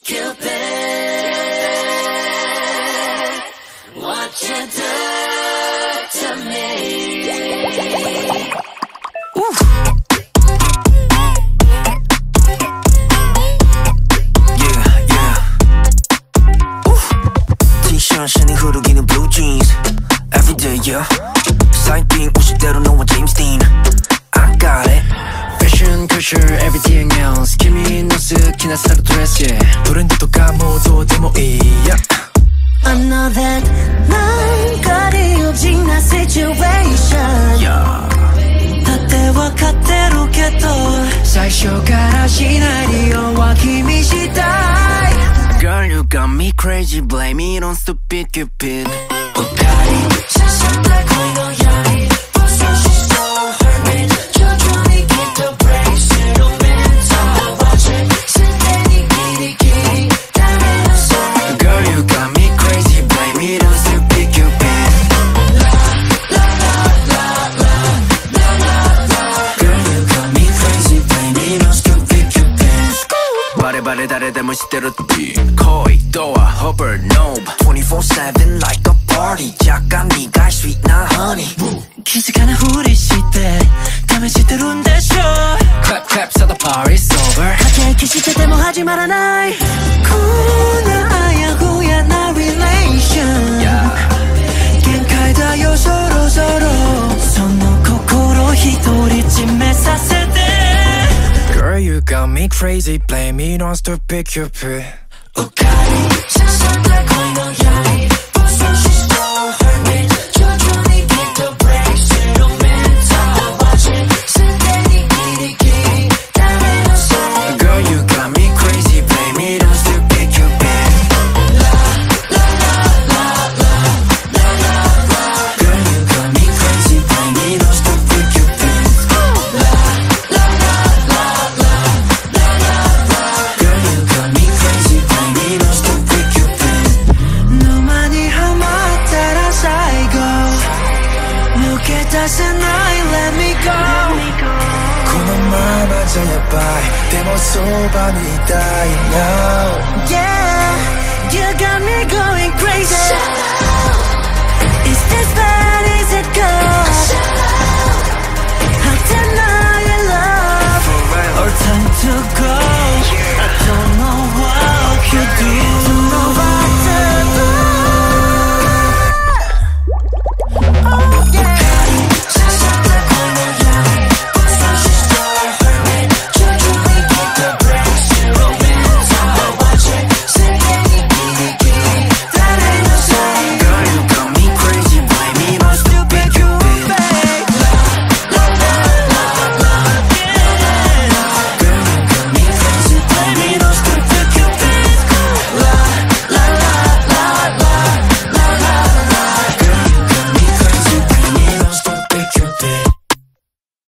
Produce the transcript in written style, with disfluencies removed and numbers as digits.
Cupid, what you do to me? 천천히 흐르기는 blue jeans everyday yeah 사인팅 50대로 너와 James Dean I got it Fashion culture everything else kimi no 스키나 사로 드레스 yeah 브랜드도 까모도 데모이 yeah I know that 난 거리없진 나 situation yeah 果ては勝てるけど最初からしない理由は君次第 Girl you got me crazy blame it on stupid Cupid 우카리 세상 다 거의 너야 벌써 she's so hurt me 천천히 keep the brakes 이러면서 watch it 쓸데니 길이 기다려서 Girl you got me crazy blame it on stupid Cupid Girl you got me crazy blame it on stupid Cupid 바래바래 달에다 멋있대로 거의 또아 hover knob 24/7 like a party 잠깐 네가 할 수 있나 honey 기특하나 후리 시대 가면 시대로인데 sure Clap clap so the party's over 가게 키시대 데모 하지 마라 나이 구나 아야 후야 나 relation限界だよ서로その心一人占めさせて Girl you got me crazy blame it on stupid Cupid 우카리 세상 다 거의 너야 벌써 she's so hurt me 천천히 keep the brakes 이러면서 watch it 쓸데니 길이 기다려서 Girl you got me crazy blame it on stupid Cupid Girl you got me crazy blame it on stupid Cupid Girl you got me crazy blame it on stupid Cupid 너만이 하마따라 살고抜け出せない let me go このままじゃやばいでもそばにいたいな